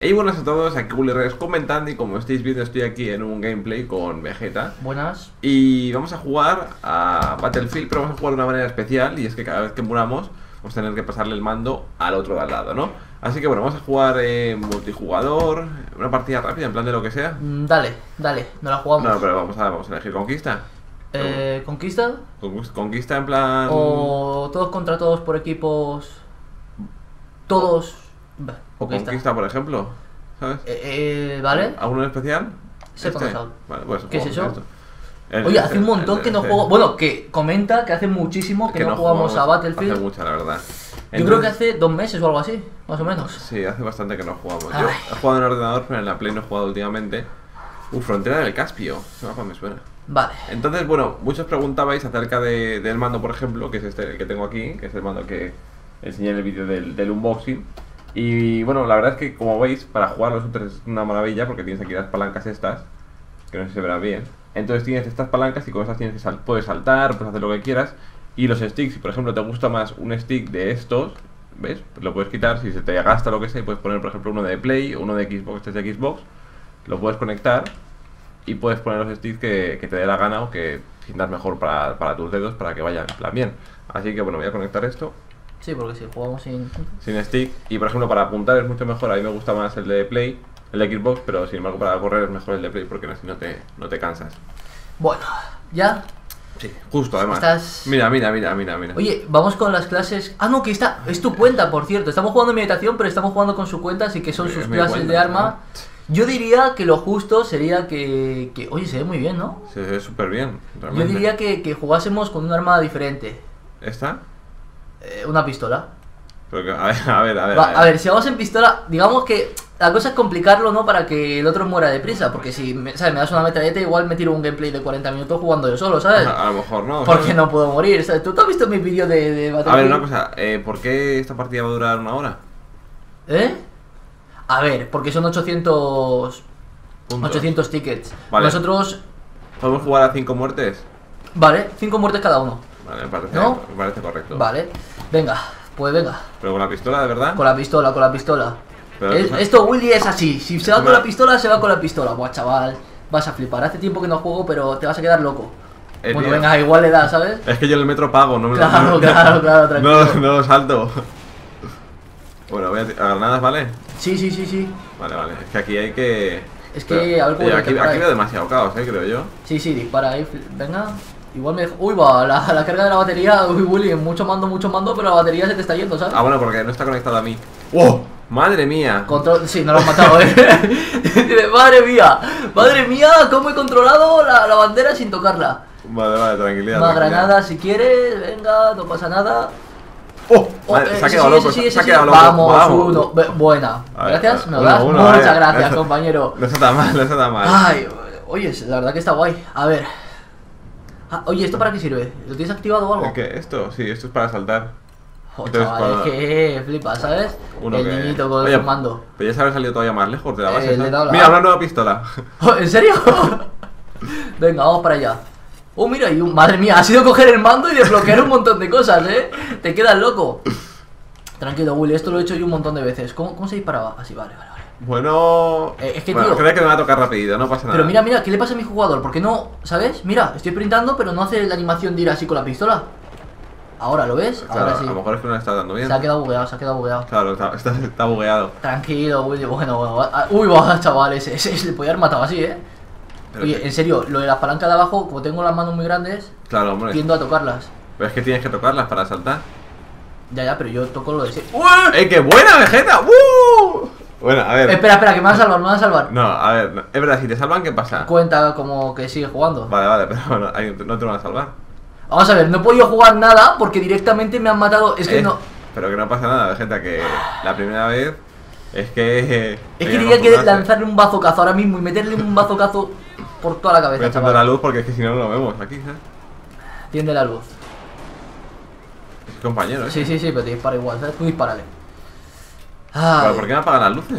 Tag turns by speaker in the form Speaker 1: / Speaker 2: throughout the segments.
Speaker 1: Hey, buenas a todos, aquí Willy Reyes comentando y como estáis viendo estoy aquí en un gameplay con Vegeta.
Speaker 2: Buenas.
Speaker 1: Y vamos a jugar a Battlefield, pero vamos a jugar de una manera especial y es que cada vez que muramos vamos a tener que pasarle el mando al otro de al lado, ¿no? Así que bueno, vamos a jugar multijugador, una partida rápida en plan de lo que sea.
Speaker 2: Dale, no la jugamos.
Speaker 1: No, pero vamos a elegir conquista.
Speaker 2: ¿Conquista?
Speaker 1: Conquista en plan...
Speaker 2: O todos contra todos por equipos. Todos.
Speaker 1: O conquista, por ejemplo, ¿sabes?
Speaker 2: ¿Vale?
Speaker 1: ¿Alguno en especial?
Speaker 2: Second Assault.
Speaker 1: Vale, pues
Speaker 2: ¿Qué es eso?
Speaker 1: esto.
Speaker 2: Oye, hace un montón que no juego. Bueno, que comenta que hace muchísimo que no jugamos a Battlefield.
Speaker 1: Hace mucha, la verdad.
Speaker 2: Yo creo que hace 2 meses o algo así, más o menos.
Speaker 1: Sí, hace bastante que no jugamos.
Speaker 2: Ay.
Speaker 1: Yo he jugado en el ordenador, pero en la Play no he jugado últimamente. Frontera del Caspio, ese mapa me suena.
Speaker 2: Vale.
Speaker 1: Entonces, bueno, muchos preguntabais acerca del mando, por ejemplo, que es este, el que tengo aquí, que es el mando que enseñé en el vídeo del unboxing. Y bueno, la verdad es que, como veis, para jugar los shooters es una maravilla, porque tienes aquí las palancas estas, que no sé si se verá bien. Entonces tienes estas palancas y con estas tienes que puedes saltar, puedes hacer lo que quieras. Y los sticks, si por ejemplo te gusta más un stick de estos, ¿ves? Pues lo puedes quitar, si se te gasta lo que sea, y puedes poner por ejemplo uno de Play o uno de Xbox, este es de Xbox. Lo puedes conectar y puedes poner los sticks que te dé la gana o que sientas mejor para tus dedos, para que vayan en plan bien. Así que bueno, voy a conectar esto
Speaker 2: Sí, porque si jugamos sin
Speaker 1: stick. Y por ejemplo para apuntar es mucho mejor, a mí me gusta más el de Play, el de Xbox, pero sin embargo para correr es mejor el de Play porque así no te cansas.
Speaker 2: Bueno, ¿ya?
Speaker 1: Sí, justo además.
Speaker 2: Estás...
Speaker 1: Mira.
Speaker 2: Oye, vamos con las clases. Ah, no, que es tu cuenta, por cierto. Estamos jugando en meditación, pero estamos jugando con su cuenta, así que son sus
Speaker 1: mi
Speaker 2: clases
Speaker 1: cuenta,
Speaker 2: de arma.
Speaker 1: ¿no?
Speaker 2: Yo diría que lo justo sería que oye, se ve muy bien, ¿no?
Speaker 1: Se ve súper bien, realmente.
Speaker 2: Yo diría que jugásemos con un arma diferente.
Speaker 1: ¿Esta?
Speaker 2: Una pistola.
Speaker 1: Porque, a ver.
Speaker 2: A ver, si vamos en pistola, digamos que la cosa es complicarlo, ¿no? Para que el otro muera deprisa. Porque si ¿sabes? Me das una metralleta, igual me tiro un gameplay de 40 minutos jugando yo solo, ¿sabes?
Speaker 1: A lo mejor no.
Speaker 2: Porque
Speaker 1: ¿sabes?
Speaker 2: no puedo morir, ¿sabes? ¿Tú te has visto mis vídeos de Battlefield?
Speaker 1: A ver, una cosa, ¿por qué esta partida va a durar una hora?
Speaker 2: ¿Eh? A ver, porque son 800
Speaker 1: Puntos.
Speaker 2: 800 tickets.
Speaker 1: Vale.
Speaker 2: Nosotros,
Speaker 1: ¿Podemos jugar a 5 muertes?
Speaker 2: vale, 5 muertes cada uno.
Speaker 1: Vale,
Speaker 2: ¿No?
Speaker 1: me parece correcto.
Speaker 2: Vale, venga, pues venga.
Speaker 1: ¿Pero con la pistola, de verdad?
Speaker 2: Con la pistola.
Speaker 1: Pero
Speaker 2: Esto, Willy, es así. Si se va con
Speaker 1: Una-
Speaker 2: la pistola, se va con la pistola. Buah, chaval, vas a flipar. Hace tiempo que no juego, pero te vas a quedar loco. Bueno,
Speaker 1: tío,
Speaker 2: venga, igual le da, ¿sabes?
Speaker 1: Es que yo en el metro pago, no me
Speaker 2: Claro, claro, tranquilo.
Speaker 1: No lo salto. Bueno, voy a granadas, ¿vale?
Speaker 2: Sí.
Speaker 1: Vale. Es que aquí hay que...
Speaker 2: Es que, a ver cómo
Speaker 1: Oye,
Speaker 2: lo
Speaker 1: aquí
Speaker 2: trae.
Speaker 1: veo demasiado caos, creo yo.
Speaker 2: Sí, dispara ahí, venga. Igual me dejo... Uy, va, la carga de la batería. Uy, Willy, mucho mando, pero la batería se te está yendo, ¿sabes?
Speaker 1: Ah, bueno, porque no está conectado a mí. ¡Oh! ¡Madre mía!
Speaker 2: Control... Sí, no lo han matado, Dice, madre mía, cómo he controlado la bandera sin tocarla.
Speaker 1: Vale, tranquilidad.
Speaker 2: Más
Speaker 1: tranquilidad.
Speaker 2: granadas si quieres, venga, no pasa nada.
Speaker 1: ¡Oh! Madre, se ha quedado loco, se ha quedado loco.
Speaker 2: Vamos, uno. Buena.
Speaker 1: A ver,
Speaker 2: Gracias, ¿me lo
Speaker 1: uno,
Speaker 2: das?
Speaker 1: uno,
Speaker 2: Muchas gracias,
Speaker 1: no
Speaker 2: compañero.
Speaker 1: No está tan mal.
Speaker 2: Ay, oye, la verdad que está guay. A ver. Oye, ¿esto para qué sirve? ¿Lo tienes activado o algo?
Speaker 1: ¿Qué? ¿Esto? Sí, esto es para saltar.
Speaker 2: Oh,
Speaker 1: Entonces,
Speaker 2: chaval,
Speaker 1: cuando-
Speaker 2: es que flipa, ¿sabes?
Speaker 1: Uno
Speaker 2: el
Speaker 1: que-
Speaker 2: niñito con
Speaker 1: Oye,
Speaker 2: el mando.
Speaker 1: Pero ya se habrá salido todavía más lejos de la base.
Speaker 2: Le he
Speaker 1: ¿sabes?
Speaker 2: dado la-
Speaker 1: Mira, una nueva pistola.
Speaker 2: Oh, ¿en serio? Venga, vamos para allá. Oh, mira, madre mía, ha sido coger el mando y desbloquear un montón de cosas, ¿eh? Te quedas loco. Tranquilo, Willy, esto lo he hecho yo un montón de veces. ¿Cómo se disparaba? Así, vale.
Speaker 1: Bueno...
Speaker 2: Es que,
Speaker 1: bueno,
Speaker 2: tío...
Speaker 1: creo que me va a tocar rapidito, no pasa nada.
Speaker 2: Pero mira, ¿qué le pasa a mi jugador? ¿Por qué no? ¿Sabes? Mira, estoy sprintando, pero no hace la animación de ir así con la pistola. Ahora, ¿lo ves?
Speaker 1: Claro,
Speaker 2: Ahora sí.
Speaker 1: a lo mejor es que no le está dando bien.
Speaker 2: Se ha quedado bugueado.
Speaker 1: Claro, está bugueado.
Speaker 2: Tranquilo, Willy, bueno. Uy, va, chaval, ese le podía haber matado así, ¿eh?
Speaker 1: Pero
Speaker 2: Oye,
Speaker 1: que-
Speaker 2: en serio, lo de las palancas de abajo, como tengo las manos muy grandes,
Speaker 1: Claro, hombre.
Speaker 2: tiendo a tocarlas.
Speaker 1: Pero es que tienes que tocarlas para saltar.
Speaker 2: Ya, pero yo toco lo de ese.
Speaker 1: ¡Ey, qué buena, Vegeta! Bueno, a ver.
Speaker 2: Espera, que me van a salvar,
Speaker 1: No, a ver, no. Es verdad, si te salvan, ¿qué pasa?
Speaker 2: Cuenta como que sigue jugando.
Speaker 1: Vale, pero no te van a salvar.
Speaker 2: Vamos a ver, no he podido jugar nada porque directamente me han matado. Es que no.
Speaker 1: Pero que no pasa nada, Vegeta, que la primera vez es que...
Speaker 2: Es
Speaker 1: hay
Speaker 2: que tenía que
Speaker 1: acostumbrarse.
Speaker 2: lanzarle un bazocazo ahora mismo y meterle un bazocazo por toda la
Speaker 1: Voy a
Speaker 2: cabeza,
Speaker 1: encender la
Speaker 2: chaval.
Speaker 1: luz porque es que si no, no lo vemos aquí, ¿sabes?
Speaker 2: Tiende la luz.
Speaker 1: Es compañero, ¿eh?
Speaker 2: Sí, pero te dispara igual, ¿sabes? Tú dispárale.
Speaker 1: ¿Pero por qué me apagan las luces?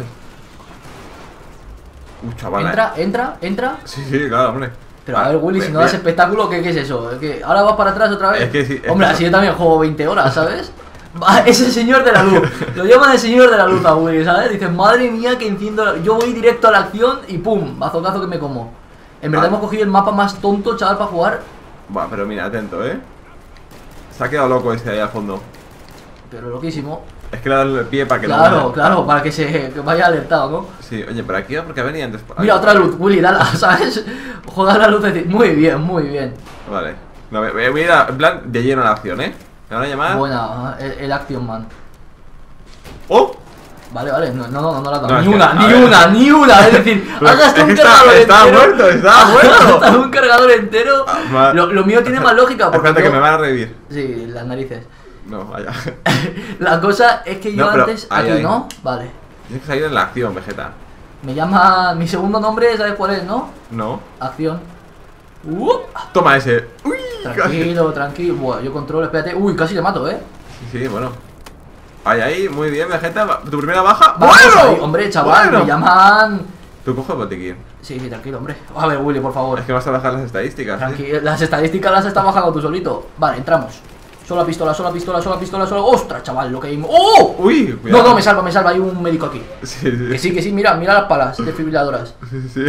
Speaker 1: Chaval.
Speaker 2: Entra.
Speaker 1: Sí, claro, hombre.
Speaker 2: Pero a ver, Willy, si no das espectáculo, ¿qué es eso? ¿Es que ahora vas para atrás otra vez?
Speaker 1: Es que sí, es
Speaker 2: Hombre,
Speaker 1: que
Speaker 2: así yo también juego 20 horas, ¿sabes? Es el señor de la luz. Lo llaman el señor de la luz a Willy, ¿sabes? Dicen, madre mía, que enciendo yo voy directo a la acción y pum, bazocazo que me como. En verdad hemos cogido el mapa más tonto, chaval, para jugar.
Speaker 1: Buah, pero mira, atento, se ha quedado loco ese ahí al fondo.
Speaker 2: Pero loquísimo.
Speaker 1: Es que le ha dado el pie para que
Speaker 2: Claro, claro, para que vaya alertado, ¿no?
Speaker 1: Sí, oye, pero aquí porque venía antes.
Speaker 2: Mira, otra luz, Willy, dale, ¿sabes? Juega la luz, muy bien, muy bien.
Speaker 1: Vale. No, voy a ir en plan de lleno a la acción, Me van a llamar.
Speaker 2: Buena, el Action Man.
Speaker 1: ¡Oh!
Speaker 2: Vale, vale, no la he dado.
Speaker 1: No,
Speaker 2: Ni
Speaker 1: es que,
Speaker 2: una,
Speaker 1: a
Speaker 2: ni
Speaker 1: ver.
Speaker 2: una, ni una. Es decir,
Speaker 1: Pero
Speaker 2: has gastado
Speaker 1: es
Speaker 2: un
Speaker 1: que
Speaker 2: cargador
Speaker 1: estaba
Speaker 2: entero.
Speaker 1: muerto, estaba
Speaker 2: Has
Speaker 1: muerto.
Speaker 2: gastado un cargador entero. Lo mío tiene más lógica. Porque
Speaker 1: Espérate, que
Speaker 2: yo-
Speaker 1: me van a revivir.
Speaker 2: Sí, las narices.
Speaker 1: No, vaya.
Speaker 2: La cosa es que yo
Speaker 1: No, pero
Speaker 2: antes.
Speaker 1: ahí,
Speaker 2: Aquí,
Speaker 1: ahí.
Speaker 2: ¿no? Vale.
Speaker 1: Tienes que salir en la acción, Vegeta.
Speaker 2: Me llama. Mi segundo nombre, ¿sabes cuál es, no?
Speaker 1: No.
Speaker 2: Acción.
Speaker 1: Toma ese. Uy, casi.
Speaker 2: Tranquilo, tranquilo. Buah, yo controlo, espérate. Uy, casi le mato,
Speaker 1: Sí, sí, bueno. Ahí, muy bien, Vegeta. Tu primera baja.
Speaker 2: Vamos ahí,
Speaker 1: ¡Bueno!
Speaker 2: hombre, chaval,
Speaker 1: Bueno.
Speaker 2: me llaman.
Speaker 1: Tú coge el botiquín.
Speaker 2: Sí, sí, tranquilo, hombre. A ver, Willy, por favor.
Speaker 1: Es que vas a bajar las estadísticas.
Speaker 2: Tranquilo, las estadísticas las estás bajando tú solito. Vale, entramos. Sola pistola, sola pistola, sola pistola, sola. ¡Ostras, chaval! Lo que hay. ¡Oh!
Speaker 1: Uy,
Speaker 2: No,
Speaker 1: cuidado.
Speaker 2: no, me salva, hay un médico aquí.
Speaker 1: Sí, sí.
Speaker 2: Que sí, mira las palas desfibriladoras.
Speaker 1: Sí, sí.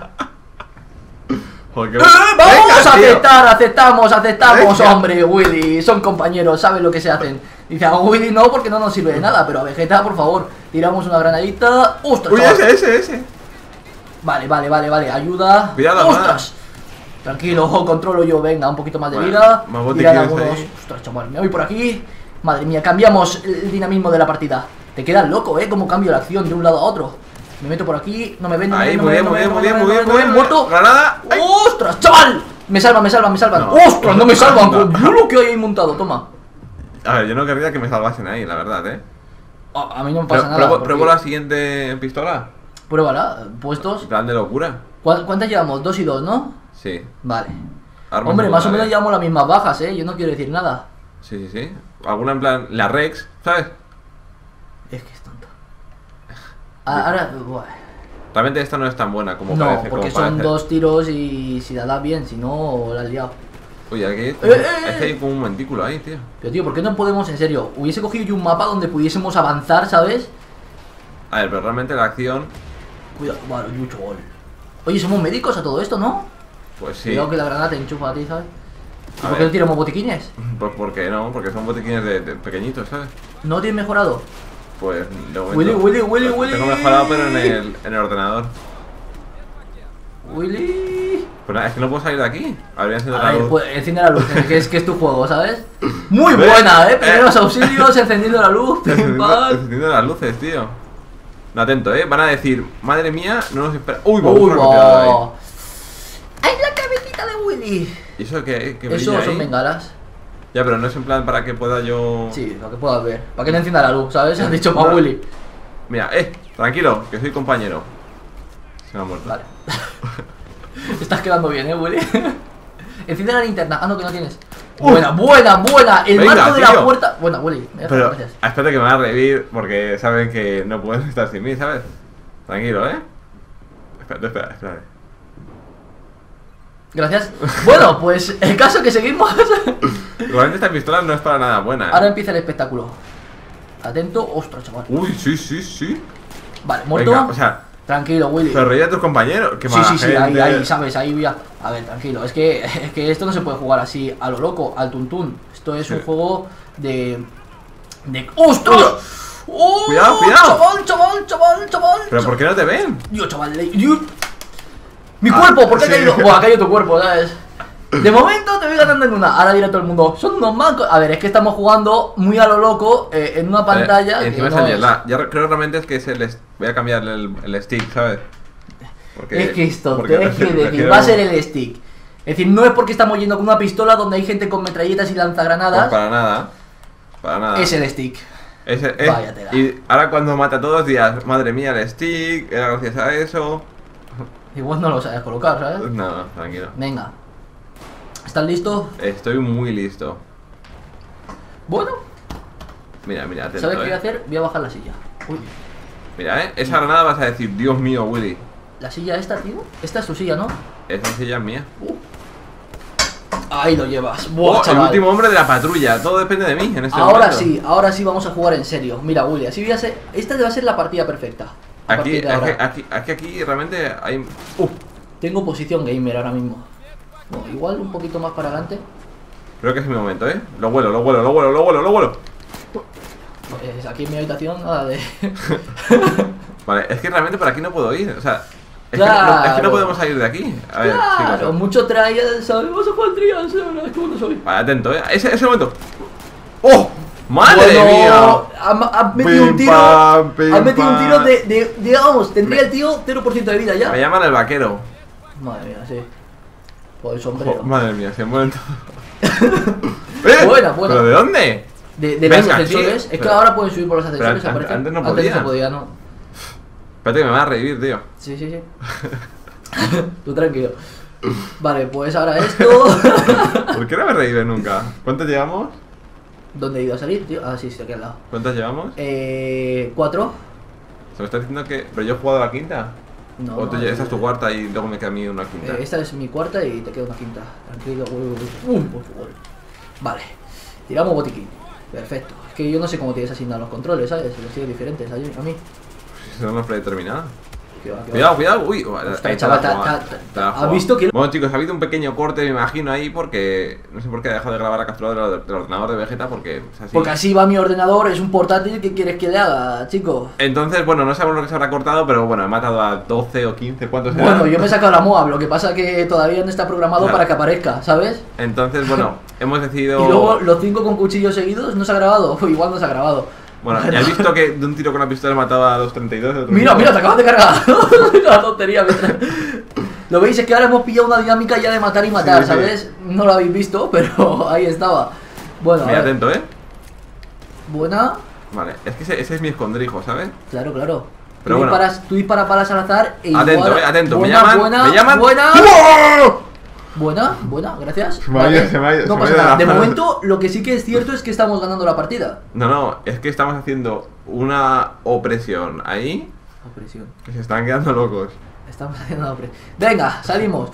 Speaker 1: Joder, qué-
Speaker 2: ¡Vamos
Speaker 1: Venga,
Speaker 2: a
Speaker 1: tío.
Speaker 2: aceptar! Aceptamos,
Speaker 1: Venga.
Speaker 2: hombre, Willy. Son compañeros, saben lo que se hacen. Dice, a Willy no, porque no nos sirve de nada. Pero a Vegeta, por favor, tiramos una granadita. ¡Ostras,
Speaker 1: Uy,
Speaker 2: chaval!
Speaker 1: ese.
Speaker 2: Vale, ayuda.
Speaker 1: Cuidado,
Speaker 2: ¡Ostras! Tranquilo, ojo, controlo yo, venga, un poquito más de
Speaker 1: Bueno,
Speaker 2: vida.
Speaker 1: más
Speaker 2: Tiran
Speaker 1: botiquines
Speaker 2: algunos.
Speaker 1: ahí.
Speaker 2: Ostras, chaval, me voy por aquí. Madre mía, cambiamos el dinamismo de la partida. Te quedas loco, cómo cambio la acción de un lado a otro. Me meto por aquí, no me ven, no me
Speaker 1: Ahí,
Speaker 2: ven, no
Speaker 1: muy
Speaker 2: me
Speaker 1: bien,
Speaker 2: ven,
Speaker 1: muy
Speaker 2: no me
Speaker 1: bien,
Speaker 2: ven,
Speaker 1: muy
Speaker 2: no me
Speaker 1: bien,
Speaker 2: ven,
Speaker 1: muy
Speaker 2: no me
Speaker 1: bien.
Speaker 2: ven, muerto.
Speaker 1: Granada. ¡Ay!
Speaker 2: ¡Ostras, chaval! Me salvan.
Speaker 1: No.
Speaker 2: ¡Ostras, no me salvan!
Speaker 1: No.
Speaker 2: Yo lo que hay ahí montado, toma.
Speaker 1: A ver, yo no querría que me salvasen ahí, la verdad,
Speaker 2: A mí no me pasa nada. porque-
Speaker 1: ¿Pruebo la siguiente pistola?
Speaker 2: Pruébala, puestos.
Speaker 1: Plan de locura.
Speaker 2: ¿Cuántas llevamos? 2 y 2, ¿no?
Speaker 1: Sí.
Speaker 2: Vale.
Speaker 1: Armas
Speaker 2: Hombre, más o menos
Speaker 1: regulares.
Speaker 2: llevamos las mismas bajas, yo no quiero decir nada.
Speaker 1: Sí, sí, sí. Alguna en plan, la Rex, ¿sabes?
Speaker 2: Es que es tonto. Ahora, buah.
Speaker 1: Realmente esta no es tan buena como
Speaker 2: No,
Speaker 1: parece.
Speaker 2: porque
Speaker 1: como
Speaker 2: son
Speaker 1: parece.
Speaker 2: 2 tiros y si la das bien, si no, la has liado.
Speaker 1: Uy, aquí es que hay como un montículo ahí, tío.
Speaker 2: Pero tío, ¿por qué no podemos, en serio? Hubiese cogido yo un mapa donde pudiésemos avanzar, ¿sabes?
Speaker 1: A ver, pero realmente la acción,
Speaker 2: Cuidado, vale, mucho gol. Oye, somos médicos a todo esto, ¿no?
Speaker 1: pues sí.
Speaker 2: Cuidado que la granada te enchufa a ti, ¿sabes? ¿Y
Speaker 1: A
Speaker 2: por qué
Speaker 1: ver.
Speaker 2: no tiramos botiquines?
Speaker 1: Pues porque no, porque son botiquines de pequeñitos, ¿sabes?
Speaker 2: ¿No tienes mejorado?
Speaker 1: Pues de momento.
Speaker 2: Willy.
Speaker 1: Tengo mejorado, pero en el ordenador.
Speaker 2: Willy.
Speaker 1: Pues nada, es que no puedo salir de aquí. Habría encendido
Speaker 2: A
Speaker 1: la
Speaker 2: ver,
Speaker 1: luz.
Speaker 2: pues enciende la luz, que es tu juego, ¿sabes? Muy
Speaker 1: ¿Ves?
Speaker 2: buena, primeros auxilios, encendiendo la luz, pim, pam.
Speaker 1: Encendiendo las luces, tío. No, atento, Van a decir, madre mía, no nos espera. Uy,
Speaker 2: Uy,
Speaker 1: vamos a
Speaker 2: va. ¡Ay, la cabecita de Willy!
Speaker 1: ¿Y eso qué
Speaker 2: Eso
Speaker 1: brilla
Speaker 2: son
Speaker 1: ahí?
Speaker 2: bengalas.
Speaker 1: Ya, pero no es en plan para que pueda yo.
Speaker 2: Sí, lo que puedas ver. Para que le encienda la luz, ¿sabes? Han dicho para
Speaker 1: No.
Speaker 2: Willy.
Speaker 1: Mira, tranquilo, que soy compañero. Se me ha muerto.
Speaker 2: Vale. Estás quedando bien, Willy. Enciende la linterna. Ah, no, que no tienes.
Speaker 1: Uf.
Speaker 2: Buena. El
Speaker 1: Venga,
Speaker 2: marco de la
Speaker 1: tío.
Speaker 2: puerta. Buena, Willy. Me dejas,
Speaker 1: Pero
Speaker 2: gracias.
Speaker 1: espérate que me van a revivir porque saben que no pueden estar sin mí, ¿sabes? Tranquilo, Espérate.
Speaker 2: Gracias. Bueno, pues el caso que seguimos.
Speaker 1: Realmente esta pistola no es para nada buena.
Speaker 2: Ahora empieza el espectáculo. Atento. Ostras, chaval.
Speaker 1: Uy, sí.
Speaker 2: Vale, muerto.
Speaker 1: Venga, o sea,
Speaker 2: Tranquilo, Willy.
Speaker 1: pero reír a tus compañeros. Qué
Speaker 2: Sí,
Speaker 1: mala
Speaker 2: sí,
Speaker 1: gente.
Speaker 2: ahí, ¿sabes? Ahí voy a ver, tranquilo. Es que esto no se puede jugar así a lo loco, al tuntún. Esto es un
Speaker 1: Sí.
Speaker 2: juego de. ¡Ostras! ¡Oh!
Speaker 1: Cuidado.
Speaker 2: Chaval.
Speaker 1: Pero ¿por qué no te ven?
Speaker 2: Dios, chaval. Mi cuerpo, ¿por qué ha
Speaker 1: sí.
Speaker 2: caído? Bueno, ha caído tu cuerpo, ¿sabes? De momento te voy ganando en una. Ahora dirá todo el mundo, son unos mancos. A ver, es que estamos jugando muy a lo loco en una pantalla. que
Speaker 1: Encima
Speaker 2: no
Speaker 1: es el
Speaker 2: es.
Speaker 1: Yelda. Ya creo que realmente es que es el. Voy a cambiarle el stick, ¿sabes? Porque,
Speaker 2: Es que esto,
Speaker 1: porque
Speaker 2: es que
Speaker 1: prefiero-
Speaker 2: va a ser el stick. Es decir, no es porque estamos yendo con una pistola donde hay gente con metralletas y
Speaker 1: Pues
Speaker 2: lanzagranadas.
Speaker 1: para nada. Para nada.
Speaker 2: Es el stick. Vaya tela.
Speaker 1: Y ahora cuando mata a todos días, madre mía, el stick, era gracias a eso.
Speaker 2: Igual no lo sabes colocar, ¿sabes?
Speaker 1: No, tranquilo.
Speaker 2: Venga. ¿Estás listo?
Speaker 1: Estoy muy listo.
Speaker 2: Bueno,
Speaker 1: Mira, atento,
Speaker 2: ¿sabes qué voy a hacer? Voy a bajar la silla. Uy,
Speaker 1: Mira, esa granada vas a decir, Dios mío, Willy.
Speaker 2: la silla esta, tío. Esta es tu silla, ¿no?
Speaker 1: Esa silla es mía.
Speaker 2: Ahí lo llevas. Buah,
Speaker 1: El
Speaker 2: chaval.
Speaker 1: último hombre de la patrulla. Todo depende de mí en este
Speaker 2: Ahora
Speaker 1: momento.
Speaker 2: ahora sí vamos a jugar en serio. Mira, Willy, así voy a ser. Esta va a ser la partida perfecta. A
Speaker 1: Aquí,
Speaker 2: partir de ahora.
Speaker 1: aquí realmente hay...
Speaker 2: Tengo posición gamer ahora mismo. Bueno, igual un poquito más para adelante.
Speaker 1: Creo que es mi momento, ¿eh? Lo vuelo.
Speaker 2: Pues aquí en mi habitación nada de.
Speaker 1: Vale, es que realmente por aquí no puedo ir. O sea, es,
Speaker 2: Claro.
Speaker 1: que no podemos salir de aquí. A ver,
Speaker 2: Claro,
Speaker 1: chicos.
Speaker 2: mucho trial, ¿sabes? Vamos a jugar trial, ¿sabes? ¿Cómo no soy?
Speaker 1: Vale, atento, ¿eh? Ese momento. ¡Oh! ¡Madre
Speaker 2: Bueno,
Speaker 1: mía!
Speaker 2: ha metido un
Speaker 1: Pim,
Speaker 2: tiro.
Speaker 1: pam, pim,
Speaker 2: Ha metido un tiro
Speaker 1: pam.
Speaker 2: digamos, tendría el tío 0% de vida ya.
Speaker 1: Me llaman el vaquero.
Speaker 2: Madre mía, sí. Por el sombrero.
Speaker 1: Madre mía, se mueren todos.
Speaker 2: Buena, buena.
Speaker 1: ¿Pero de dónde?
Speaker 2: De
Speaker 1: Venga,
Speaker 2: los ascensores.
Speaker 1: sí,
Speaker 2: Es que
Speaker 1: pero-
Speaker 2: ahora pueden subir por los ascensores,
Speaker 1: pero
Speaker 2: aparece.
Speaker 1: antes no
Speaker 2: Antes
Speaker 1: podías.
Speaker 2: no se podía, no.
Speaker 1: Espérate que me va a revivir, tío.
Speaker 2: Sí, sí, sí. Tú tranquilo. Vale, pues ahora esto.
Speaker 1: ¿Por qué no me revive nunca? ¿Cuántos llevamos?
Speaker 2: ¿Dónde he ido a salir, tío? Ah, sí, sí, aquí al lado.
Speaker 1: ¿Cuántos llevamos?
Speaker 2: 4.
Speaker 1: Se me está diciendo que... ¿Pero yo he jugado a la quinta?
Speaker 2: No,
Speaker 1: ¿O tú, esa es tu cuarta y luego me queda a mí una quinta?
Speaker 2: Esta es mi cuarta y te queda una quinta. Tranquilo, por favor. Vale. Tiramos botiquín. Perfecto. Es que yo no sé cómo tienes asignados los controles, ¿sabes? Los tienes diferentes a mí.
Speaker 1: Son los predeterminados.
Speaker 2: Que va, que va.
Speaker 1: Cuidado, cuidado. Uy,
Speaker 2: Ostras,
Speaker 1: ahí
Speaker 2: chaval,
Speaker 1: te la has jugado,
Speaker 2: ta-
Speaker 1: te la has
Speaker 2: ¿has
Speaker 1: jugado.
Speaker 2: visto que-
Speaker 1: Bueno, chicos, ha habido un pequeño corte, me imagino, ahí porque... No sé por qué ha dejado de grabar la captura del ordenador de Vegeta porque es así.
Speaker 2: Porque así va mi ordenador, es un portátil. ¿Qué quieres que le haga, chico?
Speaker 1: Entonces, bueno, no sabemos lo que se habrá cortado, pero bueno, he matado a 12 o 15, ¿cuántos eran?
Speaker 2: Bueno, yo me he sacado la MOAB, lo que pasa que todavía no está programado
Speaker 1: Claro.
Speaker 2: para que aparezca, ¿sabes?
Speaker 1: Entonces, bueno, hemos decidido...
Speaker 2: Y luego los 5 con cuchillos seguidos no se ha grabado. Igual no se ha grabado.
Speaker 1: Bueno, ya has visto que de un tiro con la pistola mataba a los 32 de otro
Speaker 2: Mira,
Speaker 1: tipo?
Speaker 2: mira, te acabas de cargar. La tontería. Mientras... Lo veis, es que ahora hemos pillado una dinámica ya de matar y matar,
Speaker 1: Sí, sí.
Speaker 2: ¿sabes? No lo habéis visto, pero ahí estaba. Bueno, a
Speaker 1: Mira,
Speaker 2: ver.
Speaker 1: atento, ¿eh?
Speaker 2: Buena.
Speaker 1: Vale, es que ese es mi escondrijo, ¿sabes?
Speaker 2: Claro, claro.
Speaker 1: Pero
Speaker 2: tú,
Speaker 1: bueno.
Speaker 2: tú disparas balas al azar e
Speaker 1: Atento,
Speaker 2: igual...
Speaker 1: atento,
Speaker 2: Buena,
Speaker 1: me llaman,
Speaker 2: buena,
Speaker 1: me llaman.
Speaker 2: buena.
Speaker 1: ¡Oh!
Speaker 2: Buena, gracias.
Speaker 1: Se me ha ido, se me ha ido,
Speaker 2: No
Speaker 1: se me ha
Speaker 2: pasa
Speaker 1: ido
Speaker 2: nada.
Speaker 1: la
Speaker 2: De
Speaker 1: mano.
Speaker 2: momento, lo que sí que es cierto es que estamos ganando la partida.
Speaker 1: No, es que estamos haciendo una opresión ahí
Speaker 2: Opresión.
Speaker 1: que se están quedando locos.
Speaker 2: Estamos haciendo una opresión. Venga, salimos.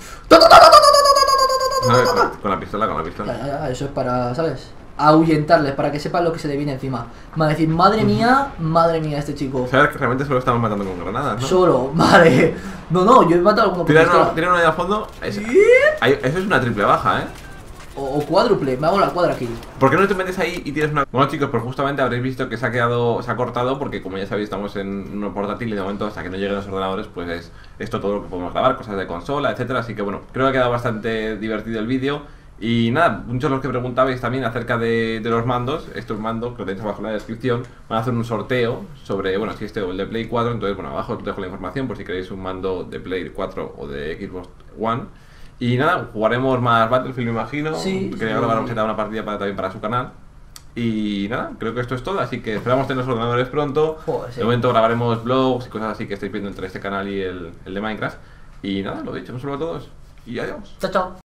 Speaker 1: ¿Sabes? Con la pistola, con la pistola.
Speaker 2: Ya, eso es para, ¿sabes? Ahuyentarles, para que sepan lo que se le viene encima. Van a decir, madre mía, este chico.
Speaker 1: Sabes que realmente solo estamos matando con granadas, ¿no?
Speaker 2: Solo, vale. No, yo he matado a alguno con
Speaker 1: Tira
Speaker 2: pistola.
Speaker 1: uno ahí al fondo. Eso es una triple baja, ¿eh?
Speaker 2: O cuádruple, me hago la cuadra aquí.
Speaker 1: ¿Por qué no te metes ahí y tienes una...? Bueno, chicos, pues justamente habréis visto que se ha cortado porque, como ya sabéis, estamos en un portátil y de momento, hasta que no lleguen los ordenadores, pues es esto todo lo que podemos grabar, cosas de consola, etcétera. Así que, bueno, creo que ha quedado bastante divertido el vídeo. Y nada, muchos de los que preguntabais también acerca de los mandos, estos mandos, que lo tenéis abajo en la descripción, van a hacer un sorteo sobre, bueno, si este o el de Play 4, entonces, bueno, abajo os dejo la información por si queréis un mando de Play 4 o de Xbox One. Y nada, jugaremos más Battlefield, me imagino.
Speaker 2: Sí,
Speaker 1: Quería
Speaker 2: sí.
Speaker 1: grabar una partida también para su canal. Y nada, creo que esto es todo, así que esperamos tener los ordenadores pronto.
Speaker 2: Joder, sí.
Speaker 1: De momento grabaremos vlogs y cosas así que estáis viendo entre este canal y el de Minecraft. Y nada, lo dicho, un saludo a todos y adiós.
Speaker 2: Chao, chao.